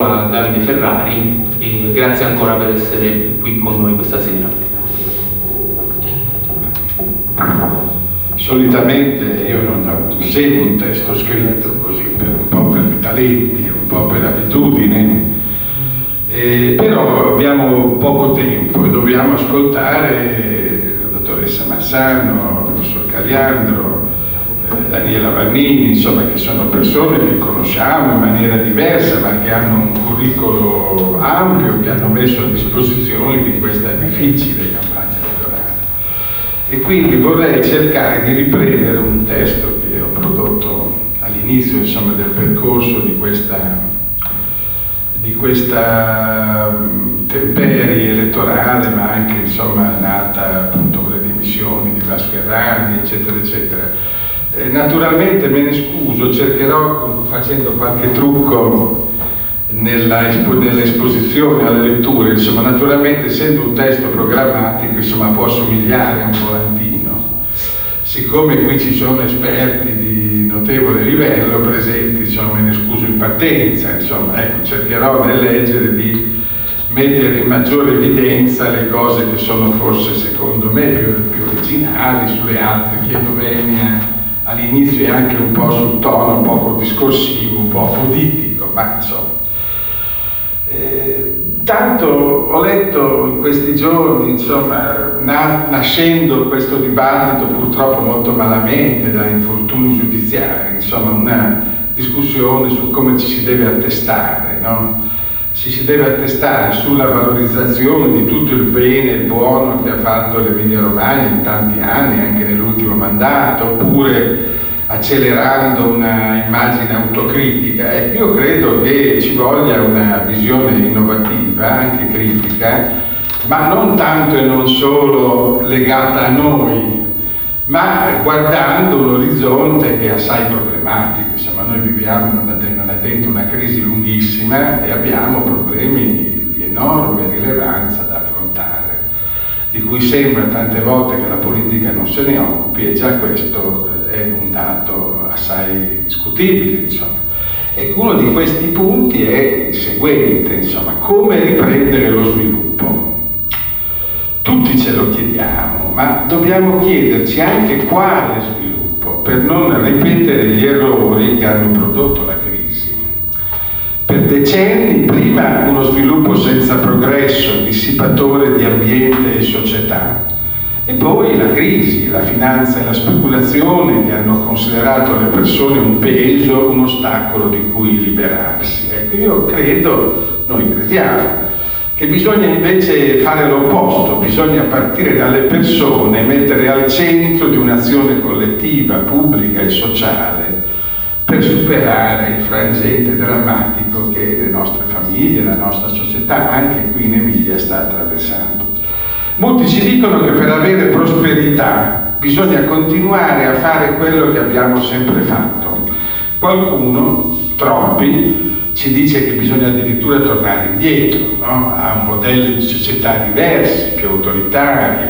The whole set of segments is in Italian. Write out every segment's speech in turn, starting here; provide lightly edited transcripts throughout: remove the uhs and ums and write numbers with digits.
a Davide Ferrari e grazie ancora per essere qui con noi questa sera. Solitamente io non seguo un testo scritto così, un po' per talenti, un po' per abitudine, però abbiamo poco tempo e dobbiamo ascoltare la dottoressa Massano, il professor Caliandro, Daniela Vannini, insomma, che sono persone che conosciamo in maniera diversa ma che hanno un curriculum ampio, che hanno messo a disposizione di questa difficile campagna elettorale. E quindi vorrei cercare di riprendere un testo che ho prodotto all'inizio, insomma, del percorso di questa temperie elettorale, ma anche, insomma, nata appunto con le dimissioni di Vasco Errani, eccetera eccetera. Naturalmente me ne scuso, cercherò, facendo qualche trucco nell'esposizione alle letture, insomma, naturalmente essendo un testo programmatico, insomma, può somigliare a un volantino. Siccome qui ci sono esperti di notevole livello presenti, insomma, me ne scuso in partenza, insomma, ecco, cercherò nel leggere di mettere in maggiore evidenza le cose che sono forse, secondo me, più originali, sulle altre chiedo venia all'inizio e anche un po' sul tono poco discorsivo, un po' apodittico, ma insomma. Tanto ho letto in questi giorni, insomma, nascendo questo dibattito purtroppo molto malamente da infortuni giudiziari, insomma, una discussione su come ci si deve attestare, no? Si deve attestare sulla valorizzazione di tutto il bene e il buono che ha fatto l'Emilia Romagna in tanti anni, anche nell'ultimo mandato, oppure accelerando una immagine autocritica. E io credo che ci voglia una visione innovativa, anche critica, ma non tanto e non solo legata a noi, ma guardando un orizzonte che è assai problematico. Insomma, noi viviamo dentro una crisi lunghissima e abbiamo problemi di enorme rilevanza da affrontare, di cui sembra tante volte che la politica non se ne occupi, e già questo è un dato assai discutibile, insomma. E uno di questi punti è il seguente, insomma, come riprendere lo sviluppo. Tutti ce lo chiediamo, ma dobbiamo chiederci anche quale sviluppo, per non ripetere gli errori che hanno prodotto la crisi. Per decenni, prima uno sviluppo senza progresso, dissipatore di ambiente e società, e poi la crisi, la finanza e la speculazione che hanno considerato le persone un peso, un ostacolo di cui liberarsi. Ecco, noi crediamo, che bisogna invece fare l'opposto, bisogna partire dalle persone, mettere al centro di un'azione collettiva, pubblica e sociale per superare il frangente drammatico che le nostre famiglie, la nostra società, anche qui in Emilia, sta attraversando. Molti ci dicono che per avere prosperità bisogna continuare a fare quello che abbiamo sempre fatto. Qualcuno, troppi, ci dice che bisogna addirittura tornare indietro, no? A un modello di società diversi, più autoritari.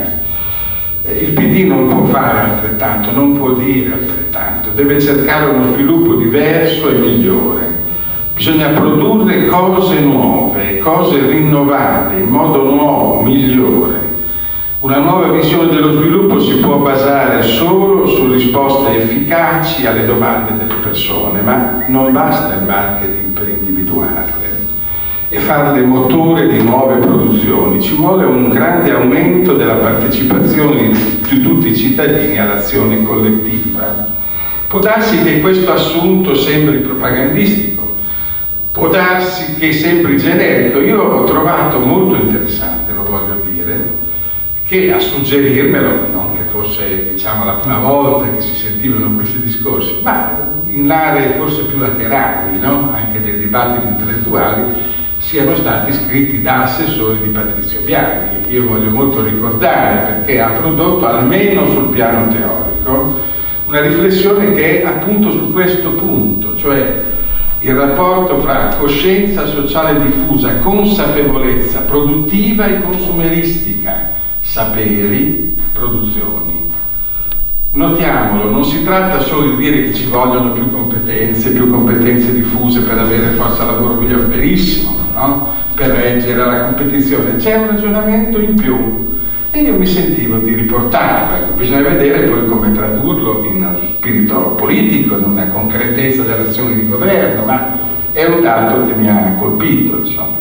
Il PD non può fare altrettanto, non può dire altrettanto, deve cercare uno sviluppo diverso e migliore. Bisogna produrre cose nuove, cose rinnovate, in modo nuovo, migliore. Una nuova visione dello sviluppo si può basare solo su risposte efficaci alle domande delle persone, ma non basta il marketing per individuarle e farle motore di nuove produzioni. Ci vuole un grande aumento della partecipazione di tutti i cittadini all'azione collettiva. Può darsi che questo assunto sembri propagandistico, può darsi che sembri generico. Io ho trovato molto interessante, lo voglio dire, che a suggerirmelo, non che fosse, diciamo, la prima volta che si sentivano questi discorsi, ma in aree forse più laterali, no? Anche dei dibattiti intellettuali, siano stati scritti da assessori di Patrizio Bianchi, che io voglio molto ricordare perché ha prodotto, almeno sul piano teorico, una riflessione che è appunto su questo punto, cioè il rapporto fra coscienza sociale diffusa, consapevolezza produttiva e consumeristica, saperi, produzioni. Notiamolo, non si tratta solo di dire che ci vogliono più competenze diffuse per avere forza lavoro migliore, verissimo, no? Per reggere alla competizione. C'è un ragionamento in più e io mi sentivo di riportarlo. Ecco, bisogna vedere poi come tradurlo in uno spirito politico, in una concretezza dell'azione di governo, ma è un dato che mi ha colpito, insomma.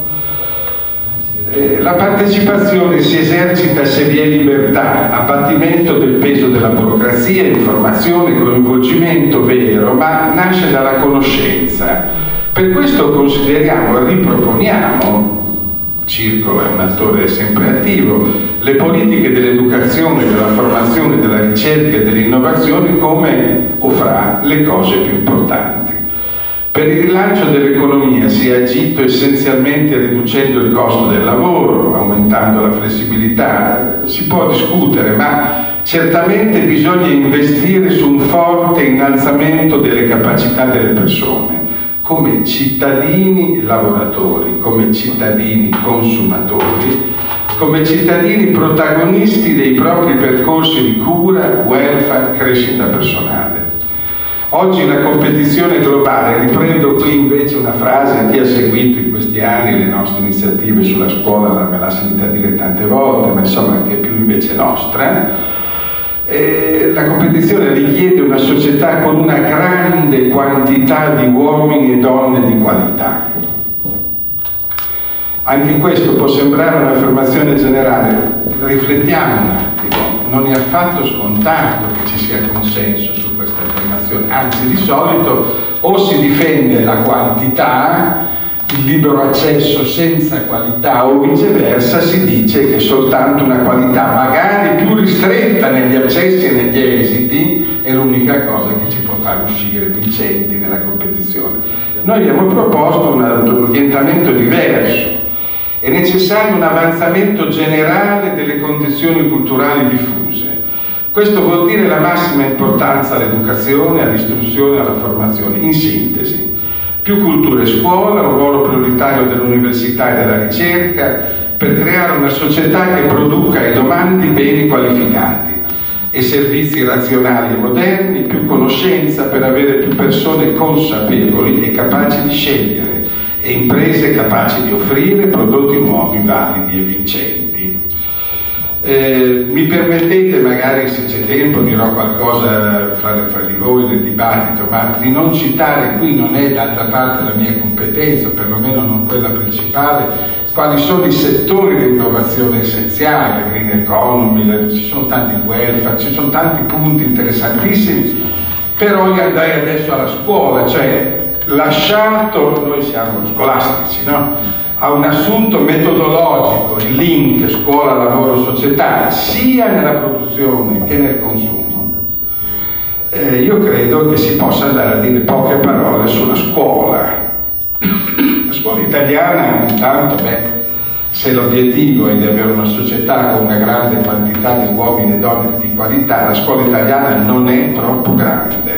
La partecipazione si esercita se vi è libertà, abbattimento del peso della burocrazia, informazione, coinvolgimento vero, ma nasce dalla conoscenza. Per questo consideriamo e riproponiamo, Circolo è un attore sempre attivo, le politiche dell'educazione, della formazione, della ricerca e dell'innovazione come o fra le cose più importanti. Per il rilancio dell'economia si è agito essenzialmente riducendo il costo del lavoro, aumentando la flessibilità. Si può discutere, ma certamente bisogna investire su un forte innalzamento delle capacità delle persone, come cittadini lavoratori, come cittadini consumatori, come cittadini protagonisti dei propri percorsi di cura, welfare, crescita personale. Oggi la competizione globale, riprendo qui invece una frase, chi ha seguito in questi anni le nostre iniziative sulla scuola me l'ha sentita dire tante volte, ma insomma che è più invece nostra, la competizione richiede una società con una grande quantità di uomini e donne di qualità. Anche questo può sembrare un'affermazione generale, riflettiamo un attimo, non è affatto scontato che ci sia consenso su questa affermazione, anzi di solito o si difende la quantità, il libero accesso senza qualità, o viceversa si dice che soltanto una qualità magari più ristretta negli accessi e negli esiti è l'unica cosa che ci può far uscire vincenti nella competizione. Noi abbiamo proposto un orientamento diverso. È necessario un avanzamento generale delle condizioni culturali diffuse. Questo vuol dire la massima importanza all'educazione, all'istruzione e alla formazione. In sintesi, più cultura e scuola, un ruolo prioritario dell'università e della ricerca per creare una società che produca e domandi beni qualificati e servizi razionali e moderni, più conoscenza per avere più persone consapevoli e capaci di scegliere, e imprese capaci di offrire prodotti nuovi, validi e vincenti. Mi permettete, magari se c'è tempo dirò qualcosa fra di voi nel dibattito, ma di non citare qui, non è d'altra parte la mia competenza, perlomeno non quella principale, quali sono i settori di innovazione essenziale, green economy, ci sono tanti welfare, ci sono tanti punti interessantissimi, però io andrei adesso alla scuola, cioè lasciato, noi siamo scolastici, no? A un assunto metodologico, il link scuola, lavoro, società, sia nella produzione che nel consumo, io credo che si possa andare a dire poche parole sulla scuola. La scuola italiana, intanto, se l'obiettivo è di avere una società con una grande quantità di uomini e donne di qualità, la scuola italiana non è troppo grande.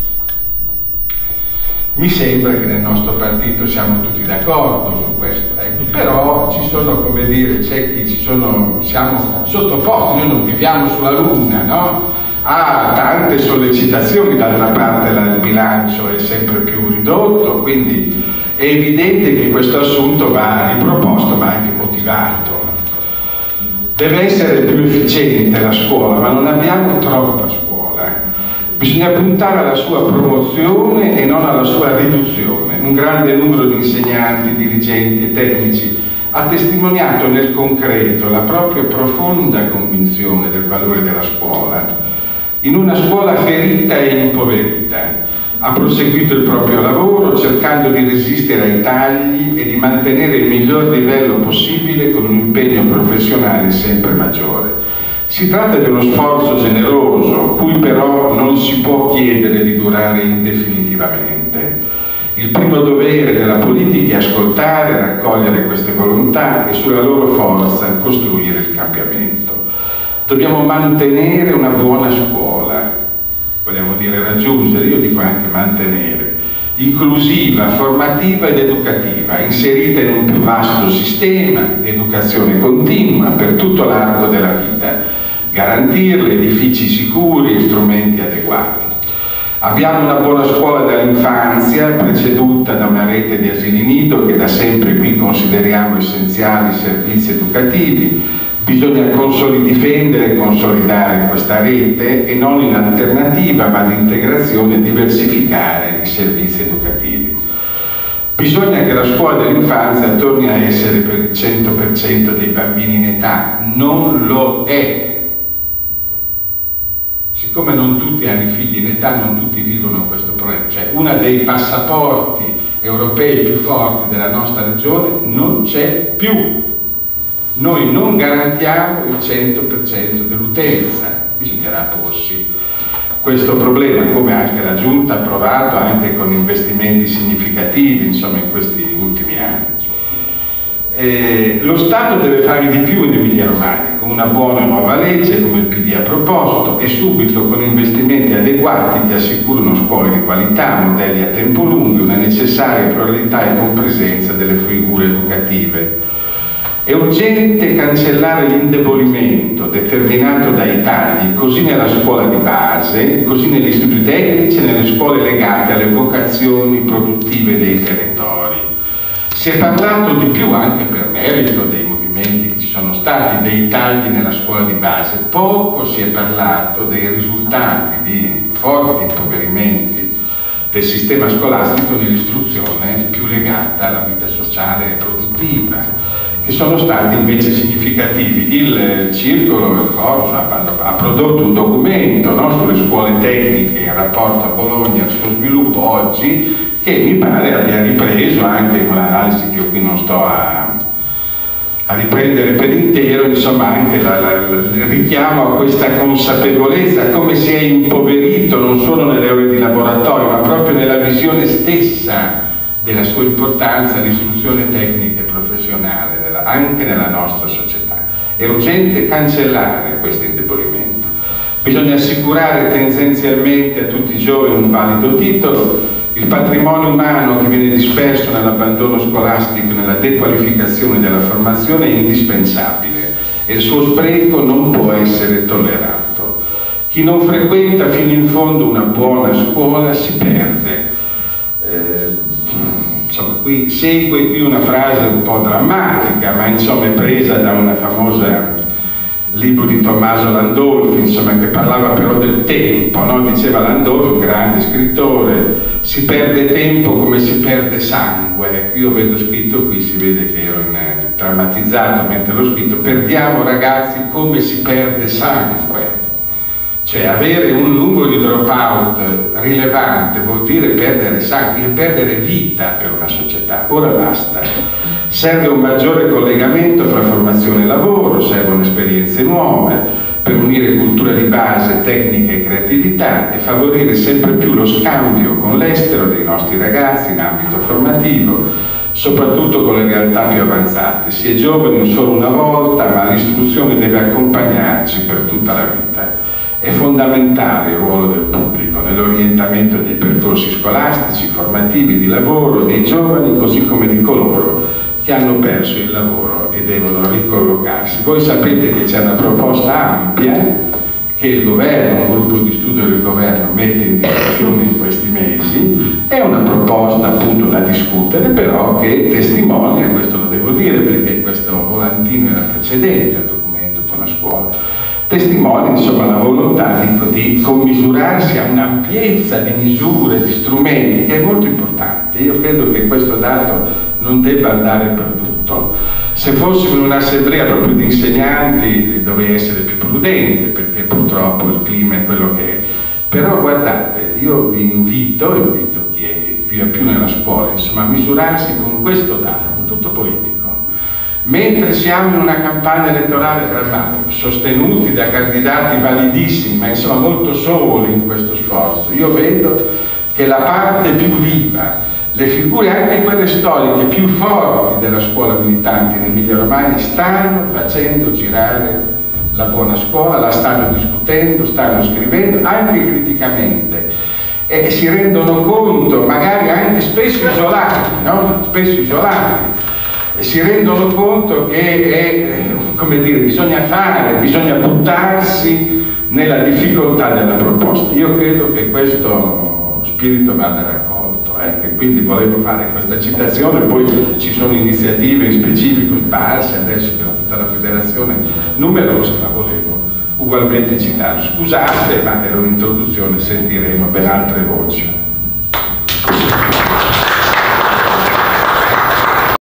Mi sembra che nel nostro partito siamo tutti d'accordo su questo, ecco. Però ci sono, come dire, c'è chi siamo sottoposti, noi non viviamo sulla Luna, no? Ha tante sollecitazioni, d'altra parte il bilancio è sempre più ridotto, quindi è evidente che questo assunto va riproposto ma anche motivato. Deve essere più efficiente la scuola, ma non abbiamo troppa scuola. Bisogna puntare alla sua promozione e non alla sua riduzione. Un grande numero di insegnanti, dirigenti e tecnici ha testimoniato nel concreto la propria profonda convinzione del valore della scuola. In una scuola ferita e impoverita ha proseguito il proprio lavoro cercando di resistere ai tagli e di mantenere il miglior livello possibile con un impegno professionale sempre maggiore. Si tratta di uno sforzo generoso, cui però non si può chiedere di durare indefinitivamente. Il primo dovere della politica è ascoltare, raccogliere queste volontà e sulla loro forza costruire il cambiamento. Dobbiamo mantenere una buona scuola, vogliamo dire raggiungere, io dico anche mantenere, inclusiva, formativa ed educativa, inserita in un più vasto sistema di educazione continua per tutto l'arco della vita, garantirle, edifici sicuri e strumenti adeguati. Abbiamo una buona scuola dall'infanzia, preceduta da una rete di asili nido che da sempre qui consideriamo essenziali servizi educativi. Bisogna difendere e consolidare questa rete e non in alternativa ma di integrazione e diversificare i servizi educativi. Bisogna che la scuola dell'infanzia torni a essere per il 100% dei bambini in età, non lo è. Siccome non tutti hanno i figli in età, non tutti vivono questo problema. Cioè, uno dei passaporti europei più forti della nostra regione non c'è più. Noi non garantiamo il 100% dell'utenza, bisognerà porsi questo problema, come anche la Giunta ha provato anche con investimenti significativi, insomma, in questi ultimi anni. Lo Stato deve fare di più in Emilia-Romagna, con una buona nuova legge come il PD ha proposto e subito con investimenti adeguati che assicurano scuole di qualità, modelli a tempo lungo, una necessaria pluralità e compresenza delle figure educative. È urgente cancellare l'indebolimento determinato dai tagli, così nella scuola di base, così negli istituti tecnici e nelle scuole legate alle vocazioni produttive dei territori. Si è parlato di più anche per merito dei movimenti che ci sono stati, dei tagli nella scuola di base. Poco si è parlato dei risultati di forti impoverimenti del sistema scolastico nell'istruzione più legata alla vita sociale e produttiva, che sono stati invece significativi. Il Circolo, il Forum, ha prodotto un documento, no, sulle scuole tecniche in rapporto a Bologna, al suo sviluppo oggi, che mi pare abbia ripreso anche con l'analisi che io qui non sto a riprendere per intero, insomma, anche il richiamo a questa consapevolezza, come si è impoverito non solo nelle ore di laboratorio, ma proprio nella visione stessa della sua importanza l'istruzione tecnica e professionale, anche nella nostra società. È urgente cancellare questo indebolimento. Bisogna assicurare tendenzialmente a tutti i giovani un valido titolo. Il patrimonio umano che viene disperso nell'abbandono scolastico e nella dequalificazione della formazione è indispensabile e il suo spreco non può essere tollerato. Chi non frequenta fino in fondo una buona scuola si perde. Insomma, qui segue una frase un po' drammatica, ma insomma è presa da una famosa libro di Tommaso Landolfi, insomma, che parlava però del tempo, no? Diceva Landolfi, un grande scrittore, si perde tempo come si perde sangue. Io vedo scritto qui, si vede che ero drammatizzato mentre l'ho scritto, perdiamo ragazzi come si perde sangue. Cioè avere un numero di dropout rilevante vuol dire perdere sangue, perdere vita per una società. Ora basta. Serve un maggiore collegamento fra formazione e lavoro, servono esperienze nuove per unire cultura di base, tecnica e creatività e favorire sempre più lo scambio con l'estero dei nostri ragazzi in ambito formativo, soprattutto con le realtà più avanzate. Si è giovani solo una volta, ma l'istruzione deve accompagnarci per tutta la vita. È fondamentale il ruolo del pubblico nell'orientamento dei percorsi scolastici, formativi, di lavoro dei giovani, così come di coloro che hanno perso il lavoro e devono ricollocarsi. Voi sapete che c'è una proposta ampia che il governo, un gruppo di studio del governo mette in discussione in questi mesi, è una proposta appunto da discutere, però che testimonia, questo lo devo dire perché questo volantino era precedente al documento con la scuola, testimonia insomma la volontà di commisurarsi a un'ampiezza di misure, di strumenti che è molto importante. Io credo che questo dato non debba andare perduto. Se fossimo in un'assemblea proprio di insegnanti dovrei essere più prudente perché purtroppo il clima è quello che è. Però guardate, io vi invito chi è più nella scuola, insomma, a misurarsi con questo dato, tutto politico. Mentre siamo in una campagna elettorale drammatica, sostenuti da candidati validissimi, ma insomma molto soli in questo sforzo, io vedo che la parte più viva, le figure anche quelle storiche più forti della scuola militante in Emilia-Romagna stanno facendo girare la buona scuola, la stanno discutendo, stanno scrivendo, anche criticamente, e si rendono conto, magari anche spesso isolati, no? Spesso isolati, e si rendono conto che come dire, bisogna buttarsi nella difficoltà della proposta. Io credo che questo spirito vada raccolto, e quindi volevo fare questa citazione. Poi ci sono iniziative in specifico sparse adesso per tutta la federazione, numerose, ma volevo ugualmente citare. Scusate, ma era un'introduzione, sentiremo ben altre voci.